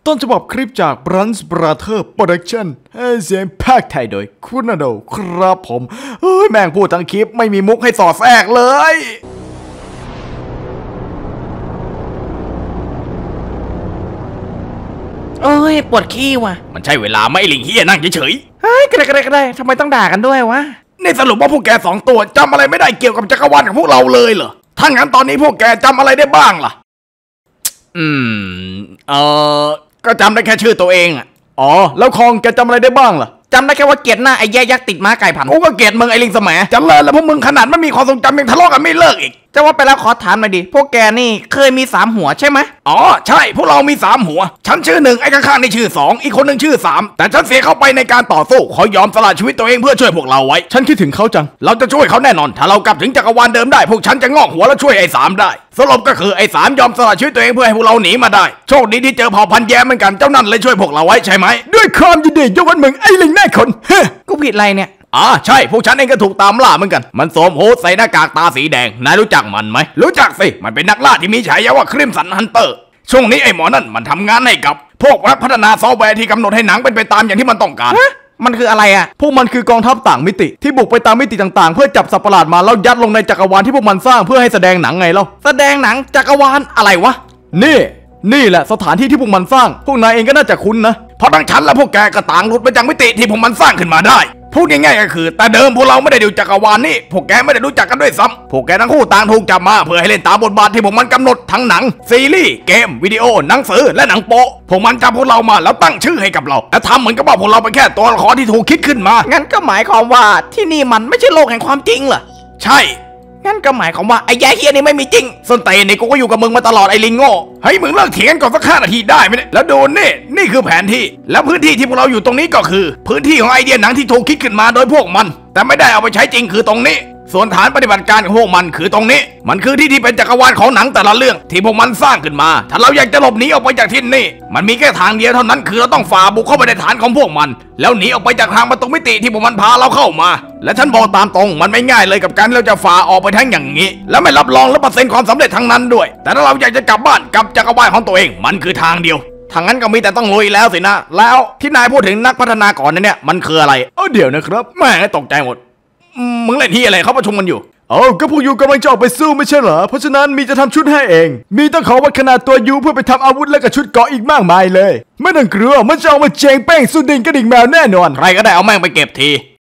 ต้นฉบับคลิปจาก Brunch Brother Production เสียงภาคไทยโดยคุณอโดครับผมแม่งพูดทั้งคลิปไม่มีมุกให้สอดแทรกเลยปวดขี้ว่ะมันใช่เวลาไม่ลิงเฮียนั่งเฉยก็ได้ทำไมต้องด่ากันด้วยวะนี่สรุปว่าพวกแกสองตัวจำอะไรไม่ได้เกี่ยวกับจักรวาลของพวกเราเลยเหรอถ้างั้นตอนนี้พวกแกจำอะไรได้บ้างล่ะก็จำได้แค่ชื่อตัวเองอ่ะแล้วคองแกจำอะไรได้บ้างล่ะจำได้แค่ว่าเกลียดหน้าไอ้แย่ยักษ์ติดม้าไก่ผันกูก็เกลียดมึงไอ้ลิงสมัยจำเลยแล้วพวกมึงขนาดไม่มีความทรงจำยังทะเลาะกันไม่เลิกอีกจะว่าไปแล้วขอถามหน่อยดิพวกแกนี่เคยมี3หัวใช่ไหมใช่พวกเรามี3หัวฉันชื่อ1ไอ้ข้างๆนี่ชื่อ2อีกคนหนึ่งชื่อ3แต่ฉันเสียเข้าไปในการต่อสู้เขายอมสละชีวิตตัวเองเพื่อช่วยพวกเราไว้ฉันคิดถึงเขาจังเราจะช่วยเขาแน่นอนถ้าเรากลับถึงจักรวาลเดิมได้พวกฉันจะงอกหัวแล้วช่วยไอ้3ได้สรุปก็คือไอ้3ยอมสละชีวิตตัวเองเพื่อให้พวกเราหนีมาได้โชคดีที่เจอเผ่าพันธุ์แย้เหมือนกันเจ้านั่นเลยช่วยพวกเราไว้ใช่ไหมด้วยความยินดียกเว้นมึงไอ้ลิงแน่คนกูผิดอะไรเนี่ยใช่พวกฉันเองก็ถูกตามล่าเหมือนกันมันสวมโฮสใส่หน้ากากตาสีแดงนายรู้จักมันไหมรู้จักสิมันเป็นนักล่าที่มีฉายาว่าคริมสันฮันเตอร์ช่วงนี้ไอ้หมอนั่นมันทำงานให้กับพวกพัฒนาซอฟต์แวร์ที่กำหนดให้หนังเป็นไปตามอย่างที่มันต้องการมันคืออะไรอ่ะพวกมันคือกองทัพต่างมิติที่บุกไปตามมิติต่างๆเพื่อจับสัตว์ประหลาดมาแล้วยัดลงในจักรวาลที่พวกมันสร้างเพื่อให้แสดงหนังไงเล่าแสดงหนังจักรวาลอะไรวะนี่แหละสถานที่ที่พวกมันสร้างพวกนายเองก็น่าจะคุ้นนะเพราะทั้งฉันและพวกแกก็ต่างหลุดไปจากมิติที่พวกมันสร้างขึ้นมาได้พูดง่ายๆก็คือแต่เดิมพวกเราไม่ได้ดูจักรวาลนี่พวกแกไม่ได้รู้จักกันด้วยซ้ำพวกแกทั้งคู่ต่างถูกจับมาเพื่อให้เล่นตามบทบาทที่พวกมันกำหนดทั้งหนังซีรีส์เกมวิดีโอหนังสือและหนังโป๊พวกมันจับพวกเรามาแล้วตั้งชื่อให้กับเราและทำเหมือนกับว่าพวกเราเป็นแค่ตัวละครที่ถูกคิดขึ้นมางั้นก็หมายความว่าที่นี่มันไม่ใช่โลกแห่งความจริงเหรอใช่งั้นก็หมายความว่าไอ้แย่เฮียนี่ไม่มีจริงส้นเตนนี่กูก็อยู่กับมึงมาตลอดไอ้ลิงโง่เฮ้ยมึงเลิกเถียงก่อนสัก5 นาทีได้ไหมเนี่ยแล้วดูนี่คือแผนที่แล้วพื้นที่ที่พวกเราอยู่ตรงนี้ก็คือพื้นที่ของไอเดียหนังที่ถูกคิดขึ้นมาโดยพวกมันแต่ไม่ได้เอาไปใช้จริงคือตรงนี้ส่วนฐานปฏิบัติการของพวกมันคือตรงนี้มันคือที่เป็นจักรวาลของหนังแต่ละเรื่องที่พวกมันสร้างขึ้นมาถ้าเราอยากจะหลบหนีออกไปจากที่นี่มันมีแค่ทางเดียวเท่านั้นคือเราต้องฝ่าบุกเข้าไปในฐานของพวกมันแล้วหนีออกไปจากทางประตูมิติที่พวกมันพาเราเข้ามาและฉันบอกตามตรงมันไม่ง่ายเลยกับการเราจะฝ่าออกไปทั้งอย่างนี้แล้วไม่รับรอง100%ความสำเร็จทั้งนั้นด้วยแต่ถ้าเราอยากจะกลับบ้านกับจักรวาลของตัวเองมันคือทางเดียวทางนั้นก็มีแต่ต้องลุยแล้วสินะแล้วที่นายพูดถึงนักพัฒนาก่อนเนี่ยมันคืออะไรเดี๋ยวนะครับแม่ตกใจหมดมึงเล่นที่อะไรเขาประชุมกันอยู่ก็พวกยูกำลังจะออกไปสู้ไม่ใช่เหรอเพราะฉะนั้นมีจะทำชุดให้เองมีต้องขอวัดขนาดตัวยูเพื่อไปทำอาวุธและกับชุดเกราะอีกมากมายเลยไม่ต้องกลัวมันจะเอามาเจงแป้งสุดดิ่งกระดิ่งแมวแน่นอนใครก็ได้เอาแม่งไปเก็บที